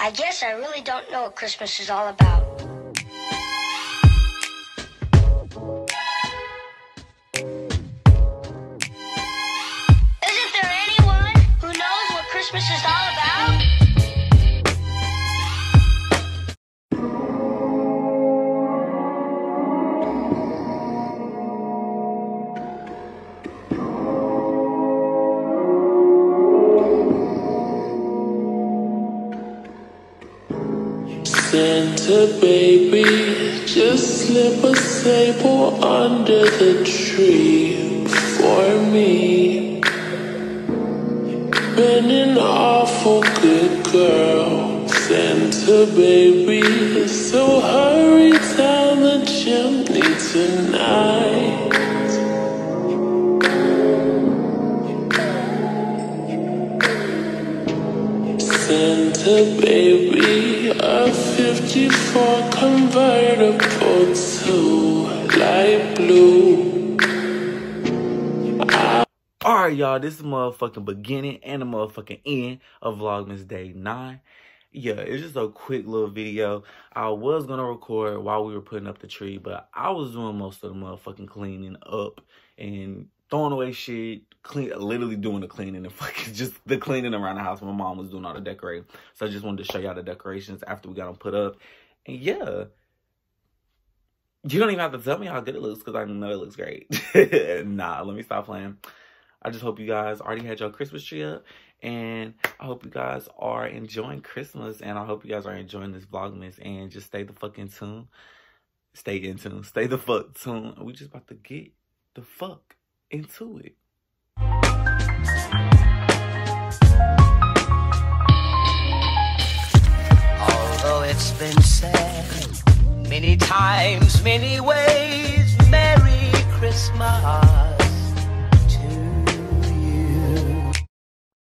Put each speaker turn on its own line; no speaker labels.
I guess I really don't know what Christmas is all about. Isn't there anyone who knows what Christmas is all about?
Santa baby, just slip a sable under the tree for me. Been an awful good girl, Santa baby, so hurry down the chimney tonight. Santa baby, a 54 convertible to light blue.
Alright, y'all, this is the motherfucking beginning and the motherfucking end of Vlogmas Day 9. Yeah, it's just a quick little video. I was gonna record while we were putting up the tree, but I was doing most of the motherfucking cleaning up and throwing away shit, literally doing the cleaning and fucking just the cleaning around the house. My mom was doing all the decorating. So I just wanted to show y'all the decorations after we got them put up. And yeah, you don't even have to tell me how good it looks because I know it looks great. Nah, let me stop playing. I just hope you guys already had your Christmas tree up. And I hope you guys are enjoying Christmas. And I hope you guys are enjoying this Vlogmas. And just stay the fuck in tune. Stay in tune. Stay the fuck tuned. We just about to get the fuck into it.
Although it's been said many times, many ways, Merry Christmas.